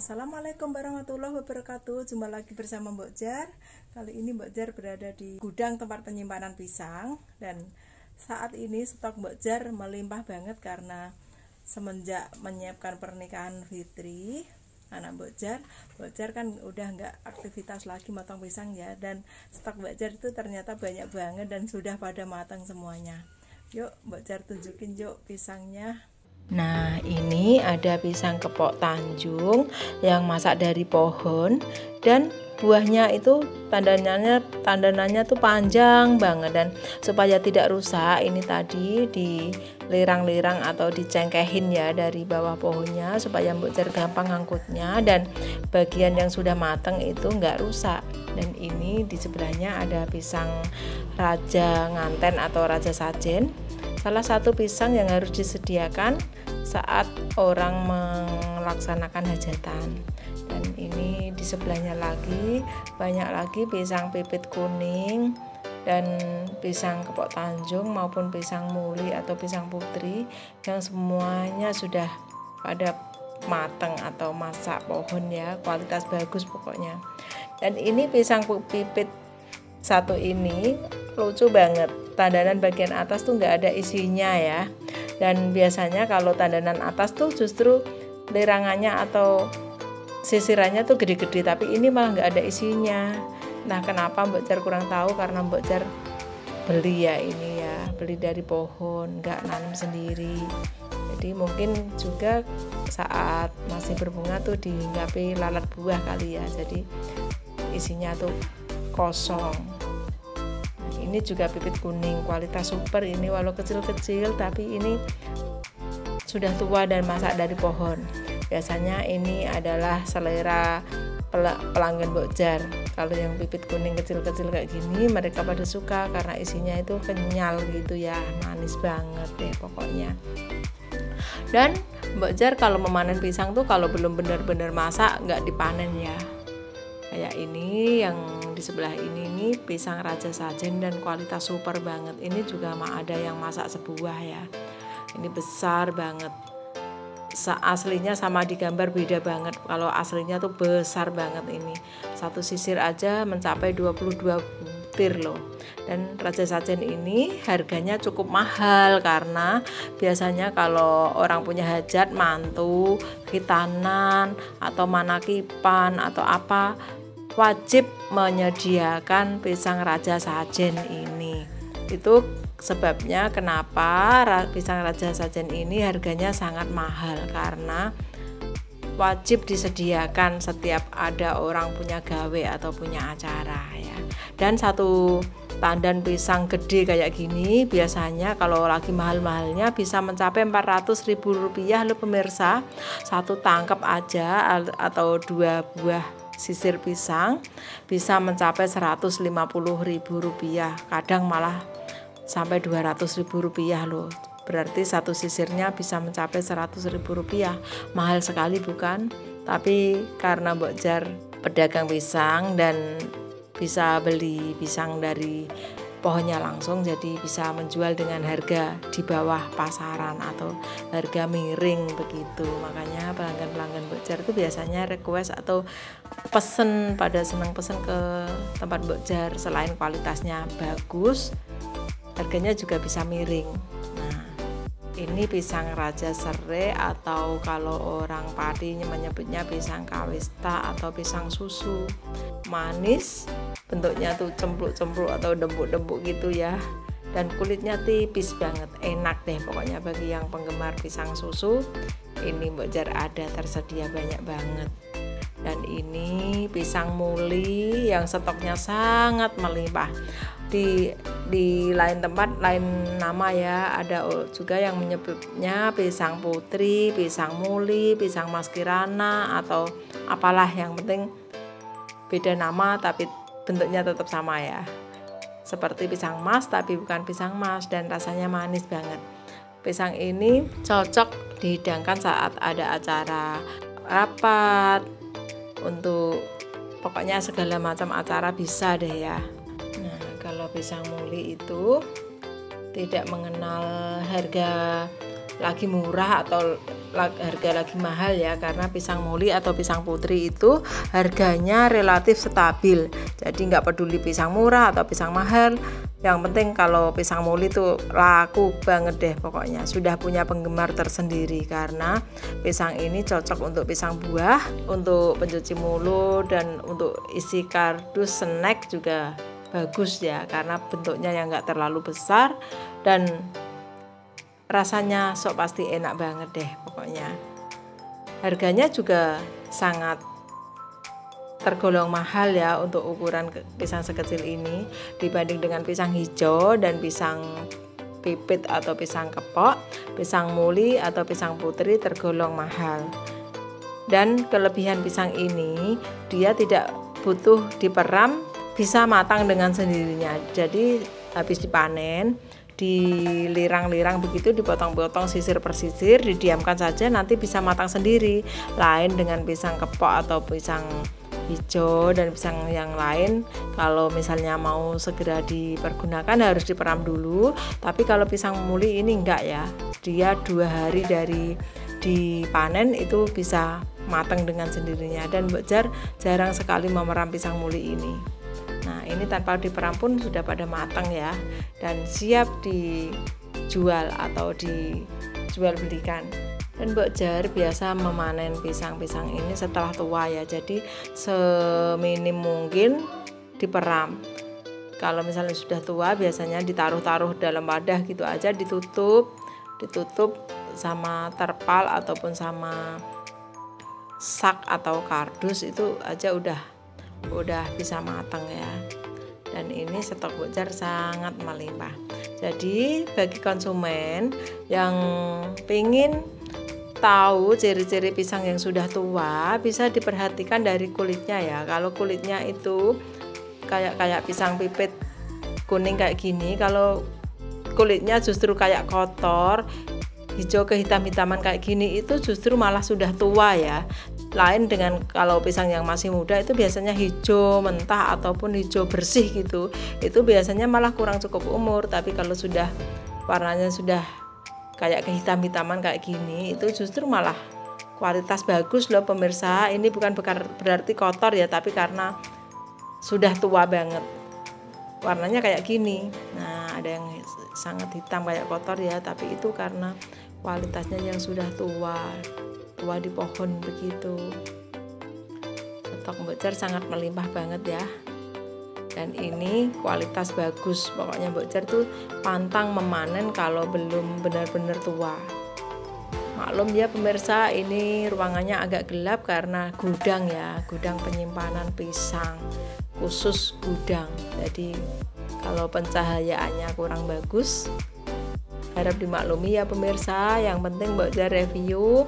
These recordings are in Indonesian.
Assalamualaikum warahmatullahi wabarakatuh. Jumpa lagi bersama Mbok Jar. Kali ini Mbok Jar berada di gudang tempat penyimpanan pisang. Dan saat ini stok Mbok Jar melimpah banget karena semenjak menyiapkan pernikahan Fitri anak Mbok Jar kan udah nggak aktivitas lagi motong pisang ya. Dan stok Mbok Jar itu ternyata banyak banget dan sudah pada matang semuanya. Yuk Mbok Jar tunjukin yuk pisangnya. Nah, ini ada pisang kepok Tanjung yang masak dari pohon dan buahnya itu tandanannya tuh panjang banget, dan supaya tidak rusak ini tadi dilirang-lirang atau dicengkehin ya dari bawah pohonnya supaya Mbok Jar gampang ngangkutnya, dan bagian yang sudah matang itu nggak rusak. Dan ini di sebelahnya ada pisang raja nganten atau raja sajen, salah satu pisang yang harus disediakan saat orang melaksanakan hajatan. Dan ini di sebelahnya lagi banyak lagi pisang pipit kuning dan pisang kepok Tanjung maupun pisang muli atau pisang putri yang semuanya sudah pada matang atau masak pohon ya, kualitas bagus pokoknya. Dan ini pisang pipit satu ini lucu banget, tandanan bagian atas tuh nggak ada isinya ya. Dan biasanya kalau tandanan atas tuh justru lirangannya atau sisirannya tuh gede-gede, tapi ini malah nggak ada isinya. Nah, kenapa Mbok Jar kurang tahu, karena Mbok Jar beli ya ini ya, beli dari pohon, nggak nanam sendiri. Jadi mungkin juga saat masih berbunga tuh dihinggapi lalat buah kali ya, jadi isinya tuh kosong. Ini juga pipit kuning, kualitas super ini, walau kecil-kecil tapi ini sudah tua dan masak dari pohon. Biasanya ini adalah selera pelanggan Mbok Jar. Kalau yang pipit kuning kecil-kecil kayak gini mereka pada suka karena isinya itu kenyal gitu ya, manis banget deh pokoknya. Dan Mbok Jar kalau memanen pisang tuh kalau belum benar-benar masak nggak dipanen ya. Kayak ini yang di sebelah ini nih pisang raja sajen dan kualitas super banget. Ini juga ada yang masak sebuah ya. Ini besar banget. Aslinya sama di gambar beda banget. Kalau aslinya tuh besar banget ini. Satu sisir aja mencapai 22 butir loh. Dan raja sajen ini harganya cukup mahal karena biasanya kalau orang punya hajat, mantu, khitanan atau manakipan atau apa, wajib menyediakan pisang raja sajen ini. Itu sebabnya kenapa pisang raja sajen ini harganya sangat mahal, karena wajib disediakan setiap ada orang punya gawe atau punya acara ya. Dan satu tandan pisang gede kayak gini biasanya kalau lagi mahal-mahalnya bisa mencapai Rp400.000 loh pemirsa. Satu tangkap aja atau 2 buah sisir pisang bisa mencapai Rp150.000, kadang malah sampai Rp200.000 loh. Berarti satu sisirnya bisa mencapai Rp100.000. Mahal sekali bukan? Tapi karena Mbok Jar pedagang pisang dan bisa beli pisang dari pohonnya langsung, jadi bisa menjual dengan harga di bawah pasaran atau harga miring begitu. Makanya pelanggan-pelanggan Mbok Jar itu biasanya request atau pesen, pada senang pesen ke tempat Mbok Jar. Selain kualitasnya bagus, harganya juga bisa miring. Nah, ini pisang raja serai atau kalau orang Pati menyebutnya pisang kawista atau pisang susu. Manis, bentuknya tuh cempluk-cempluk atau dembuk-dembuk gitu ya, dan kulitnya tipis banget, enak deh pokoknya. Bagi yang penggemar pisang susu, ini Mbok Jar ada tersedia banyak banget. Dan ini pisang muli yang stoknya sangat melimpah. Di lain tempat lain nama ya, ada juga yang menyebutnya pisang putri, pisang muli, pisang mas kirana atau apalah, yang penting beda nama tapi bentuknya tetap sama ya. Seperti pisang mas tapi bukan pisang mas, dan rasanya manis banget. Pisang ini cocok dihidangkan saat ada acara rapat, untuk pokoknya segala macam acara bisa deh ya. Nah, kalau pisang muli itu tidak mengenal harga lagi murah atau harga lagi mahal ya, karena pisang muli atau pisang putri itu harganya relatif stabil. Jadi nggak peduli pisang murah atau pisang mahal, yang penting kalau pisang muli itu laku banget deh pokoknya, sudah punya penggemar tersendiri karena pisang ini cocok untuk pisang buah, untuk pencuci mulut, dan untuk isi kardus snack juga bagus ya, karena bentuknya yang nggak terlalu besar dan rasanya sok pasti enak banget deh pokoknya. Harganya juga sangat tergolong mahal ya untuk ukuran pisang sekecil ini dibanding dengan pisang hijau dan pisang pipit atau pisang kepok. Pisang muli atau pisang putri tergolong mahal. Dan kelebihan pisang ini, dia tidak butuh diperam, bisa matang dengan sendirinya. Jadi habis dipanen, dilirang-lirang begitu, dipotong-potong sisir per sisir, didiamkan saja, nanti bisa matang sendiri. Lain dengan pisang kepok atau pisang hijau dan pisang yang lain, kalau misalnya mau segera dipergunakan harus diperam dulu. Tapi kalau pisang muli ini enggak ya, dia 2 hari dari dipanen itu bisa matang dengan sendirinya, dan Mbok Jar jarang sekali memeram pisang muli ini. Nah, ini tanpa diperam pun sudah pada matang ya, dan siap dijual atau dijual belikan. Dan Mbok Jar biasa memanen pisang-pisang ini setelah tua ya, jadi seminim mungkin diperam. Kalau misalnya sudah tua biasanya ditaruh-taruh dalam wadah gitu aja, ditutup sama terpal ataupun sama sak atau kardus, itu aja udah bisa matang ya. Dan ini stok Mbok Jar sangat melimpah. Jadi bagi konsumen yang pengen tahu ciri-ciri pisang yang sudah tua, bisa diperhatikan dari kulitnya ya. Kalau kulitnya itu kayak pisang pipit kuning kayak gini, kalau kulitnya justru kayak kotor, hijau kehitam-hitaman kayak gini, itu justru malah sudah tua ya. Lain dengan kalau pisang yang masih muda, itu biasanya hijau mentah ataupun hijau bersih gitu, itu biasanya malah kurang cukup umur. Tapi kalau sudah warnanya sudah kayak kehitam-hitaman kayak gini, itu justru malah kualitas bagus loh pemirsa. Ini bukan berarti kotor ya, tapi karena sudah tua banget warnanya kayak gini. Nah, ada yang sangat hitam kayak kotor ya, tapi itu karena kualitasnya yang sudah tua di pohon begitu. Stok Mbok Jar sangat melimpah banget ya, dan ini kualitas bagus. Pokoknya Mbok Jar tuh pantang memanen kalau belum benar-benar tua. Maklum ya pemirsa, ini ruangannya agak gelap karena gudang ya, gudang penyimpanan pisang, khusus gudang. Jadi kalau pencahayaannya kurang bagus, harap dimaklumi ya pemirsa. Yang penting Mbok Jar review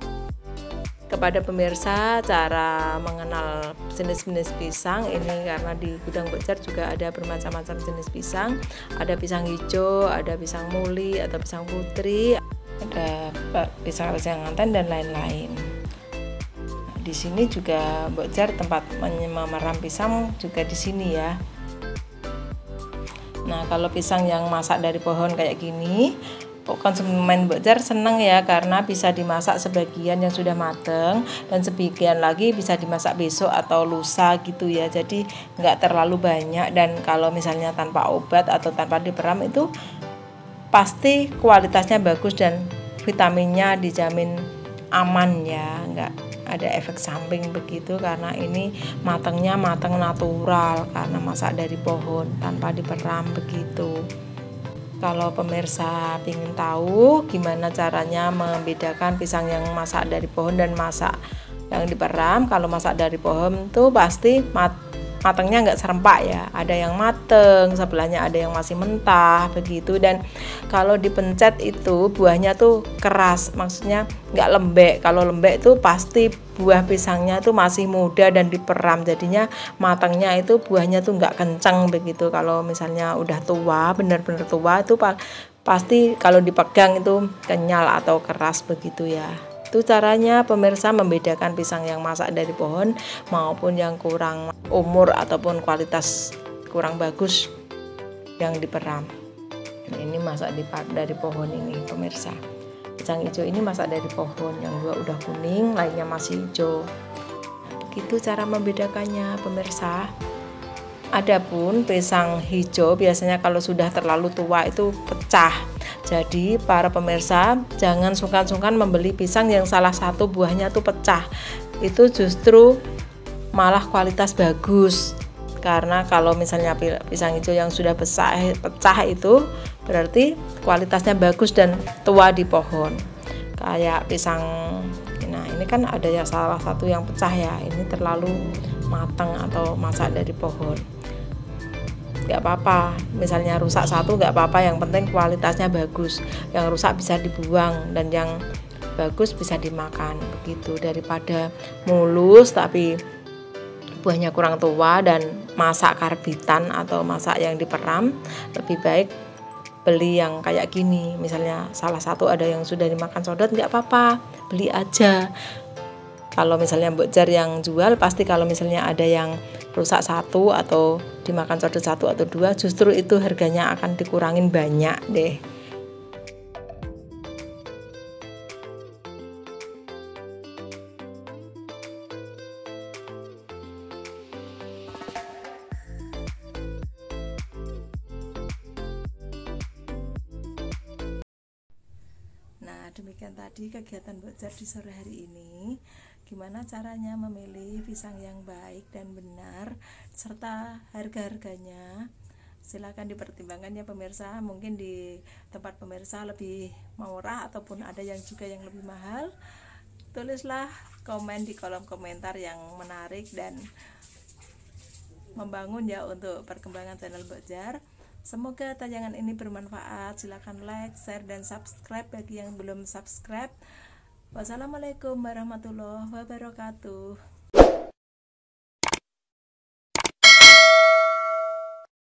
kepada pemirsa cara mengenal jenis-jenis pisang ini, karena di gudang Mbok Jar juga ada bermacam-macam jenis pisang. Ada pisang hijau, ada pisang muli atau pisang putri, ada pisang nganten dan lain-lain. Nah, di sini juga Mbok Jar tempat memeram pisang juga di sini ya. Nah, kalau pisang yang masak dari pohon kayak gini, konsumen Mbok Jar seneng ya, karena bisa dimasak sebagian yang sudah mateng dan sebagian lagi bisa dimasak besok atau lusa gitu ya. Jadi nggak terlalu banyak, dan kalau misalnya tanpa obat atau tanpa diperam itu pasti kualitasnya bagus dan vitaminnya dijamin aman ya, nggak ada efek samping begitu, karena ini matang natural karena masak dari pohon tanpa diperam begitu. Kalau pemirsa ingin tahu gimana caranya membedakan pisang yang masak dari pohon dan masak yang diperam, kalau masak dari pohon tuh pasti matangnya nggak serempak ya, ada yang mateng, sebelahnya ada yang masih mentah begitu. Dan kalau dipencet itu buahnya tuh keras, maksudnya nggak lembek. Kalau lembek itu pasti buah pisangnya tuh masih muda dan diperam, jadinya matangnya itu buahnya tuh nggak kencang begitu. Kalau misalnya udah tua, benar-benar tua, itu pasti kalau dipegang itu kenyal atau keras begitu ya. Itu caranya pemirsa membedakan pisang yang masak dari pohon maupun yang kurang umur ataupun kualitas kurang bagus yang diperam. Nah, ini masak dari pohon ini pemirsa. pisang hijau ini masak dari pohon, yang 2 udah kuning, lainnya masih hijau. Gitu cara membedakannya pemirsa. Adapun pisang hijau biasanya kalau sudah terlalu tua itu pecah. Jadi para pemirsa jangan sungkan-sungkan membeli pisang yang salah satu buahnya tuh pecah. Itu justru malah kualitas bagus. Karena kalau misalnya pisang hijau yang sudah pecah itu berarti kualitasnya bagus dan tua di pohon. Kayak pisang, nah ini kan ada ya salah satu yang pecah ya, ini terlalu matang atau masak dari pohon. Nggak apa-apa, misalnya rusak satu nggak apa-apa, yang penting kualitasnya bagus. Yang rusak bisa dibuang dan yang bagus bisa dimakan, begitu. Daripada mulus tapi buahnya kurang tua dan masak karbitan atau masak yang diperam, lebih baik beli yang kayak gini. Misalnya salah satu ada yang sudah dimakan sodot, nggak apa-apa, beli aja. Kalau misalnya Mbok Jar yang jual, pasti kalau misalnya ada yang rusak satu atau dimakan sodot 1 atau 2, justru itu harganya akan dikurangin banyak deh. Nah, demikian tadi kegiatan Mbok Jar di sore hari ini. Gimana caranya memilih pisang yang baik dan benar serta harga-harganya. Silakan dipertimbangkan ya pemirsa. Mungkin di tempat pemirsa lebih murah ataupun ada yang juga yang lebih mahal. Tulislah komen di kolom komentar yang menarik dan membangun ya untuk perkembangan channel Mbok Jar. Semoga tayangan ini bermanfaat. Silakan like, share, dan subscribe bagi yang belum subscribe. Wassalamualaikum warahmatullahi wabarakatuh.